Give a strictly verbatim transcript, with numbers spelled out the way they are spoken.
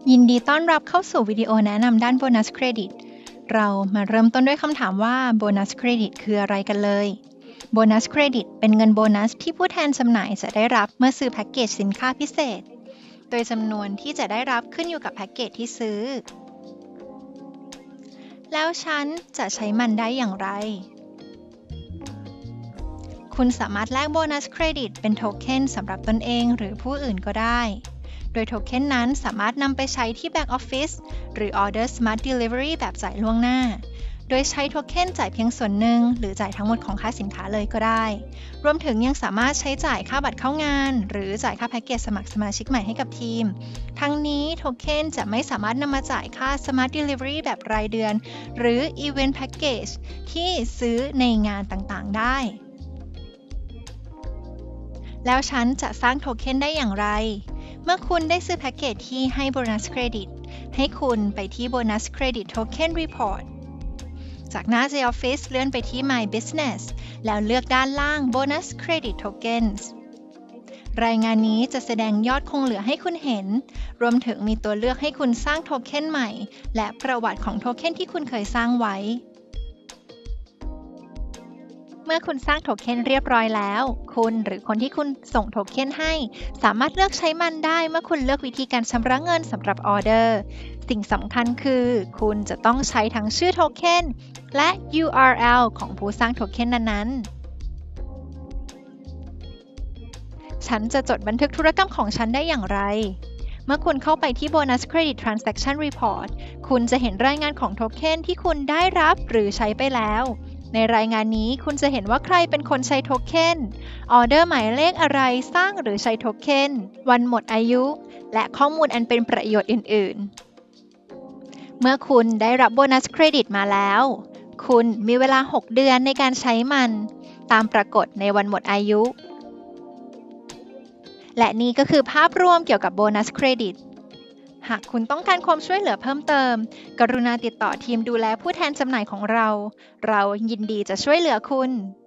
ยินดีต้อนรับเข้าสู่วิดีโอแนะนำด้านโบนัสเครดิต เรามาเริ่มต้นด้วยคำถามว่าโบนัสเครดิตคืออะไรกันเลย โบนัสเครดิตเป็นเงินโบนัสที่ผู้แทนจำหน่ายจะได้รับเมื่อซื้อแพ็กเกจสินค้าพิเศษ โดยจำนวนที่จะได้รับขึ้นอยู่กับแพ็กเกจที่ซื้อ แล้วฉันจะใช้มันได้อย่างไร คุณสามารถแลกโบนัสเครดิตเป็นโทเค็นสำหรับตนเองหรือผู้อื่นก็ได้โดยโทเค็นนั้นสามารถนำไปใช้ที่ Back Office หรือ Order Smart Delivery แบบจ่ายล่วงหน้า โดยใช้โทเค็นจ่ายเพียงส่วนหนึ่งหรือจ่ายทั้งหมดของค่าสินค้าเลยก็ได้ รวมถึงยังสามารถใช้จ่ายค่าบัตรเข้างานหรือจ่ายค่าแพ็กเกจสมัครสมาชิกใหม่ให้กับทีม ทั้งนี้โทเค็นจะไม่สามารถนำมาจ่ายค่า Smart Delivery แบบรายเดือนหรือ Event Package ที่ซื้อในงานต่างๆได้แล้วฉันจะสร้างโทเค็นได้อย่างไร เมื่อคุณได้ซื้อแพ็กเกจที่ให้โบนัสเครดิต ให้คุณไปที่ Bonus Credit Token Report จากหน้า J Office เลื่อนไปที่ My Business แล้วเลือกด้านล่าง Bonus Credit Tokens รายงานนี้จะแสดงยอดคงเหลือให้คุณเห็น รวมถึงมีตัวเลือกให้คุณสร้างโทเค็นใหม่ และประวัติของโทเค็นที่คุณเคยสร้างไว้เมื่อคุณสร้างโทเค็นเรียบร้อยแล้วคุณหรือคนที่คุณส่งโทเค็นให้สามารถเลือกใช้มันได้เมื่อคุณเลือกวิธีการชำระเงินสำหรับออเดอร์สิ่งสำคัญคือคุณจะต้องใช้ทั้งชื่อโทเค็นและ ยู อาร์ แอล ของผู้สร้างโทเค็นนั้นๆฉันจะจดบันทึกธุรกรรมของฉันได้อย่างไรเมื่อคุณเข้าไปที่ Bonus Credit Transaction Report คุณจะเห็นรายงานของโทเค็นที่คุณได้รับหรือใช้ไปแล้วในรายงานนี้คุณจะเห็นว่าใครเป็นคนใช้โทเค็นออเดอร์หมายเลขอะไรสร้างหรือใช้โทเค็นวันหมดอายุและข้อมูลอันเป็นประโยชน์อื่นๆเมื่อคุณได้รับโบนัสเครดิตมาแล้วคุณมีเวลาหกเดือนในการใช้มันตามปรากฏในวันหมดอายุและนี่ก็คือภาพรวมเกี่ยวกับโบนัสเครดิตหากคุณต้องการความช่วยเหลือเพิ่มเติมกรุณาติดต่อทีมดูแลผู้แทนจำหน่ายของเราเรายินดีจะช่วยเหลือคุณ